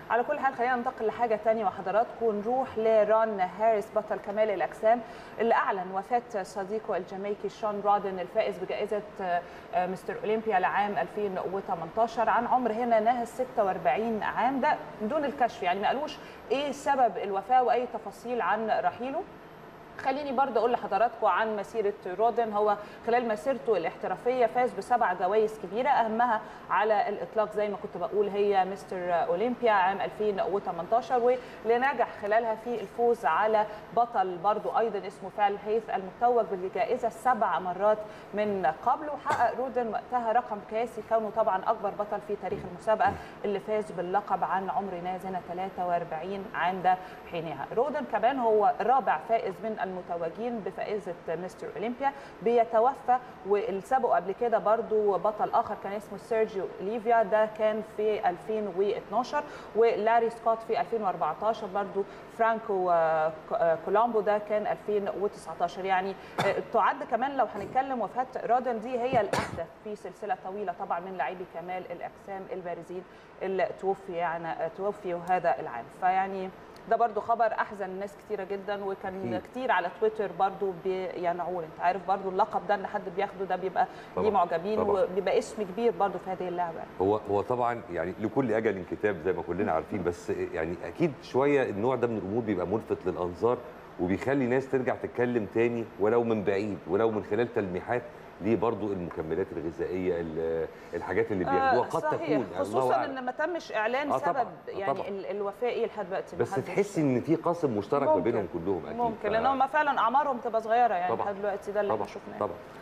على كل حال خلينا ننتقل لحاجه ثانيه وحضراتكم نروح لرون هاريس بطل كمال الاجسام اللي اعلن وفاه صديقه الجامايكي شون رودن الفائز بجائزه مستر اولمبيا لعام 2018 عن عمر هنا ناهز 46 عام. ده بدون الكشف، يعني ما قالوش ايه سبب الوفاه واي تفاصيل عن رحيله. خليني برضه اقول لحضراتكم عن مسيره رودن. هو خلال مسيرته الاحترافيه فاز ب7 جوائز كبيره، اهمها على الاطلاق زي ما كنت بقول هي مستر اولمبيا عام 2018، واللي نجح خلالها في الفوز على بطل برضه ايضا اسمه فال هيث المتوج بالجائزه 7 مرات من قبل. وحقق رودن وقتها رقم قياسي كونه طبعا اكبر بطل في تاريخ المسابقه اللي فاز باللقب عن عمر ناهز 43 عام ده حينها. رودن كمان هو رابع فائز من المتوجين بفائزه مستر اولمبيا بيتوفى، واللي سبقه قبل كده برضو بطل اخر كان اسمه سيرجيو ليفيا، ده كان في 2012، ولاري سكوت في 2014، برضو فرانكو كولومبو ده كان 2019. يعني تعد كمان لو هنتكلم وفاه رودن دي هي الاحدث في سلسله طويله طبعا من لاعبي كمال الاجسام البارزين اللي توفيوا هذا العام. فيعني ده برضو خبر احزن ناس كتيره جدا، وكان كتير على تويتر برضو بينعون. انت عارف برضو اللقب ده ان حد بياخده ده بيبقى ليه معجبين وبيبقى اسم كبير برضو في هذه اللعبه. هو طبعا يعني لكل اجل كتاب زي ما كلنا عارفين، بس يعني اكيد شويه النوع ده من الامور بيبقى ملفت للانظار وبيخلي ناس ترجع تتكلم تاني ولو من بعيد ولو من خلال تلميحات ليه برضو المكملات الغذائيه الحاجات اللي بياخدوها قد صحيح. تكون خصوصا ان ما تمش اعلان سبب طبعًا. يعني الوفاه ايه لحد دلوقتي، بس تحسي ان في قاسم مشترك ما بينهم كلهم اكيد. ممكن لان هم فعلا اعمارهم تبقى صغيره يعني لحد دلوقتي ده اللي احنا شفناه. طبعا